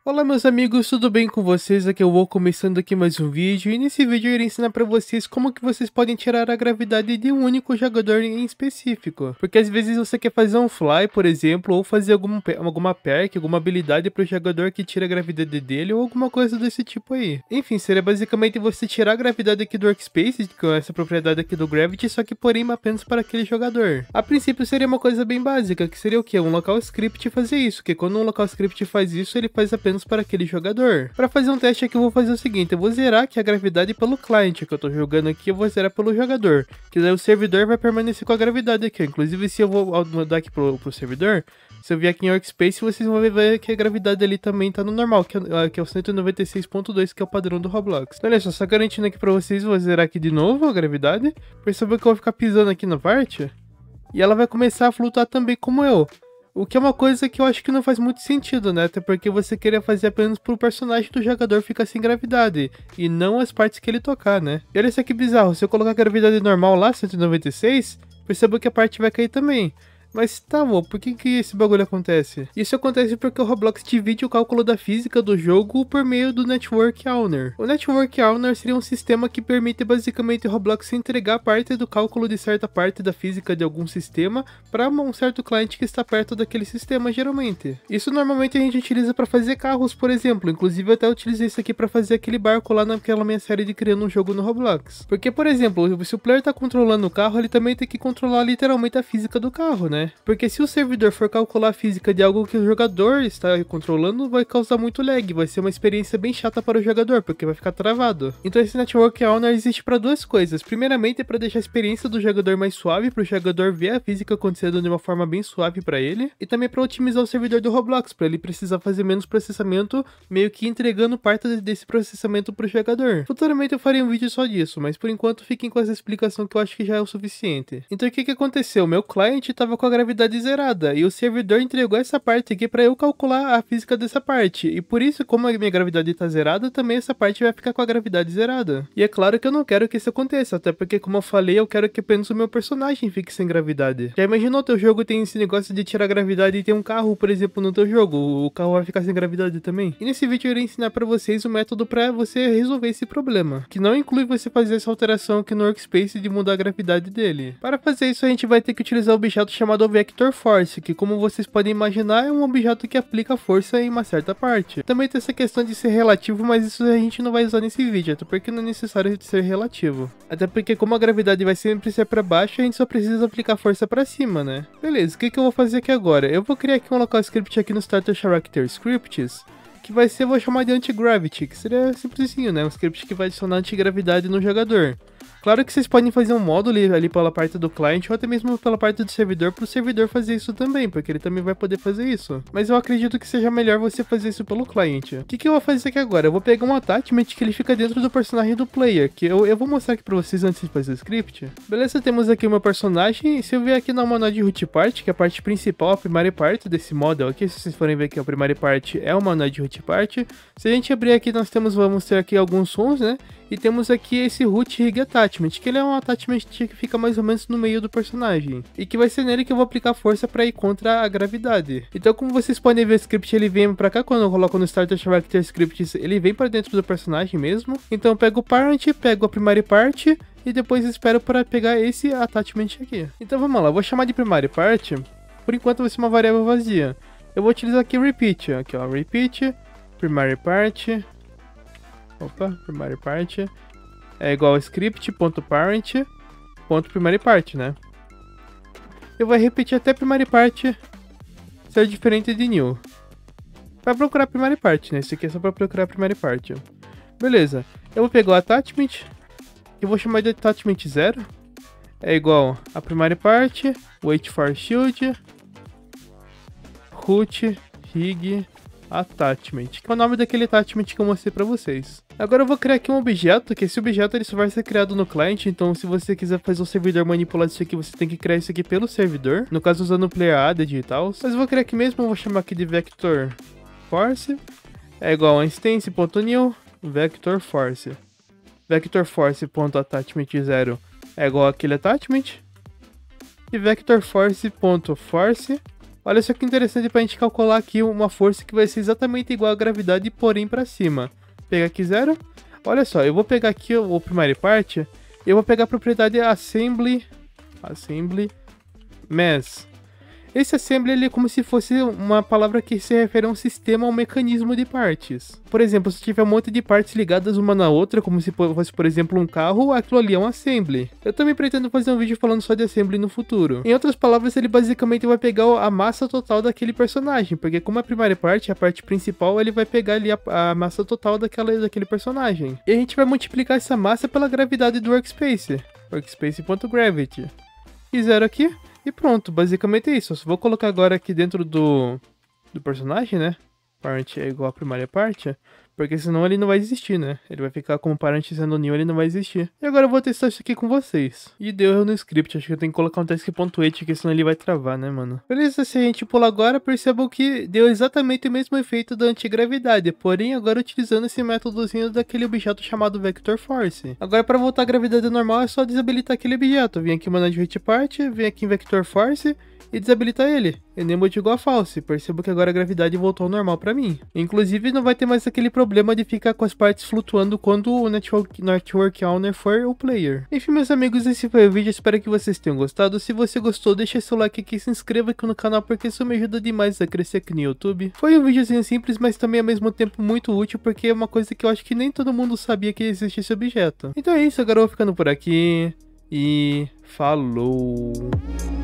Olá meus amigos, tudo bem com vocês? Aqui eu vou começando aqui mais um vídeo e nesse vídeo eu irei ensinar pra vocês como que vocês podem tirar a gravidade de um único jogador em específico. Porque às vezes você quer fazer um fly, por exemplo, ou fazer alguma perk, alguma habilidade pro jogador que tira a gravidade dele ou alguma coisa desse tipo aí. Enfim, seria basicamente você tirar a gravidade aqui do Workspace, com essa propriedade aqui do Gravity, só que porém apenas para aquele jogador. A princípio seria uma coisa bem básica, que seria o que? Um local script fazer isso, que quando um local script faz isso, ele faz apenas para aquele jogador. Para fazer um teste aqui eu vou fazer o seguinte, eu vou zerar aqui a gravidade pelo client que eu tô jogando aqui, eu vou zerar pelo jogador, que daí o servidor vai permanecer com a gravidade aqui. Inclusive se eu vou mudar aqui pro servidor, se eu vier aqui em Workspace, vocês vão ver que a gravidade ali também tá no normal, que é o 196.2, que é o padrão do Roblox. Então, olha só garantindo aqui pra vocês, vou zerar aqui de novo a gravidade. Perceba que eu vou ficar pisando aqui na parte, e ela vai começar a flutuar também como eu. O que é uma coisa que eu acho que não faz muito sentido, né? Até porque você queria fazer apenas pro personagem do jogador ficar sem gravidade, e não as partes que ele tocar, né? E olha só que bizarro, se eu colocar a gravidade normal lá, 196, perceba que a parte vai cair também. Mas tá bom, por que esse bagulho acontece? Isso acontece porque o Roblox divide o cálculo da física do jogo por meio do Network Owner. O Network Owner seria um sistema que permite basicamente o Roblox entregar parte do cálculo de certa parte da física de algum sistema para um certo cliente que está perto daquele sistema, geralmente. Isso normalmente a gente utiliza para fazer carros, por exemplo. Inclusive eu até utilizei isso aqui para fazer aquele barco lá naquela minha série de criando um jogo no Roblox. Porque, por exemplo, se o player tá controlando o carro, ele também tem que controlar literalmente a física do carro, né? Porque se o servidor for calcular a física de algo que o jogador está controlando, vai causar muito lag, vai ser uma experiência bem chata para o jogador, porque vai ficar travado. Então esse Network Owner existe para duas coisas. Primeiramente é para deixar a experiência do jogador mais suave, para o jogador ver a física acontecendo de uma forma bem suave para ele, e também para otimizar o servidor do Roblox, para ele precisar fazer menos processamento, meio que entregando parte desse processamento para o jogador. Futuramente eu farei um vídeo só disso, mas por enquanto fiquem com essa explicação que eu acho que já é o suficiente. Então o que aconteceu? Meu cliente estava com a gravidade zerada e o servidor entregou essa parte aqui para eu calcular a física dessa parte, e por isso, como a minha gravidade está zerada, também essa parte vai ficar com a gravidade zerada. E é claro que eu não quero que isso aconteça, até porque, como eu falei, eu quero que apenas o meu personagem fique sem gravidade. Já imaginou teu jogo tem esse negócio de tirar a gravidade e tem um carro, por exemplo, no teu jogo, o carro vai ficar sem gravidade também? E nesse vídeo eu irei ensinar para vocês o método para você resolver esse problema, que não inclui você fazer essa alteração aqui no Workspace de mudar a gravidade dele. Para fazer isso a gente vai ter que utilizar o objeto chamado Vector Force, que, como vocês podem imaginar, é um objeto que aplica força em uma certa parte. Também tem essa questão de ser relativo, mas isso a gente não vai usar nesse vídeo, até porque não é necessário ser relativo. Até porque, como a gravidade vai sempre ser para baixo, a gente só precisa aplicar força para cima, né? Beleza, o que eu vou fazer aqui agora? Eu vou criar aqui um local script aqui no Starter Character Scripts, que vai ser, eu vou chamar de Anti-Gravity, que seria simplesinho, né? Um script que vai adicionar antigravidade no jogador. Claro que vocês podem fazer um módulo ali pela parte do cliente ou até mesmo pela parte do servidor para o servidor fazer isso também, porque ele também vai poder fazer isso. Mas eu acredito que seja melhor você fazer isso pelo cliente. O que eu vou fazer aqui agora? Eu vou pegar um attachment que ele fica dentro do personagem do player, que eu vou mostrar aqui para vocês antes de fazer o script. Beleza, temos aqui o meu personagem, e se eu ver aqui na manual root part, que é a parte principal, a primeira parte desse model aqui, se vocês forem ver aqui a primeira parte é o manual root part. Se a gente abrir aqui, vamos ter aqui alguns sons, né? E temos aqui esse root rig attachment, que ele é um attachment que fica mais ou menos no meio do personagem, e que vai ser nele que eu vou aplicar força para ir contra a gravidade. Então, como vocês podem ver, o script ele vem para cá, quando eu coloco no Starter Character Scripts, ele vem para dentro do personagem mesmo. Então eu pego o parent, pego a primary part, e depois espero para pegar esse attachment aqui. Então vamos lá, eu vou chamar de primary part, por enquanto vai ser uma variável vazia. Eu vou utilizar aqui repeat, aqui ó, repeat, primary part, primary part é igual a script.parent.primary part, né? Eu vou repetir até primary part ser diferente de new. Para procurar primary part, né? Isso aqui é só para procurar primary part. Beleza. Eu vou pegar o attachment, que eu vou chamar de attachment 0. É igual a primary part, wait for shield, root rig attachment, que é o nome daquele attachment que eu mostrei pra vocês. Agora eu vou criar aqui um objeto, que esse objeto ele só vai ser criado no cliente, então se você quiser fazer o servidor manipular isso aqui, você tem que criar isso aqui pelo servidor, no caso usando o player added e tal. Mas eu vou criar aqui mesmo, eu vou chamar aqui de vector force, é igual a instance.new vector force. Vector force.attachment 0 é igual àquele attachment, e vector force.force Olha só que interessante pra gente calcular aqui uma força que vai ser exatamente igual à gravidade, porém pra cima. Pegar aqui 0. Olha só, eu vou pegar aqui o primary part, eu vou pegar a propriedade assembly mass. Esse assembly ele é como se fosse uma palavra que se refere a um sistema ou um mecanismo de partes. Por exemplo, se tiver um monte de partes ligadas uma na outra, como se fosse, por exemplo, um carro, aquilo ali é um assembly. Eu também pretendo fazer um vídeo falando só de assembly no futuro. Em outras palavras, ele basicamente vai pegar a massa total daquele personagem, porque como a primary part, a parte principal, ele vai pegar ali a massa total daquele personagem. E a gente vai multiplicar essa massa pela gravidade do workspace. Workspace.gravity. E 0 aqui. E pronto, basicamente é isso. Eu só vou colocar agora aqui dentro do personagem, né? Parent é igual a primária parte, porque senão ele não vai existir, né? Ele vai ficar como parent sendo new, ele não vai existir. E agora eu vou testar isso aqui com vocês. E deu erro no script, acho que eu tenho que colocar um task.8, porque senão ele vai travar, né, mano? Beleza, se a gente pular agora, percebam que deu exatamente o mesmo efeito da antigravidade, porém agora utilizando esse métodozinho daquele objeto chamado Vector Force. Agora para voltar à gravidade normal é só desabilitar aquele objeto. Vem aqui em Manage Hit Part, vem aqui em Vector Force e desabilitar ele. Enable igual a false. Percebo que agora a gravidade voltou ao normal pra mim. Inclusive não vai ter mais aquele problema de ficar com as partes flutuando quando o Network Owner for o player. Enfim, meus amigos, esse foi o vídeo. Espero que vocês tenham gostado. Se você gostou, deixa seu like aqui e se inscreva aqui no canal, porque isso me ajuda demais a crescer aqui no YouTube. Foi um videozinho simples, mas também ao mesmo tempo muito útil, porque é uma coisa que eu acho que nem todo mundo sabia que existia esse objeto. Então é isso, agora eu vou ficando por aqui. E falou!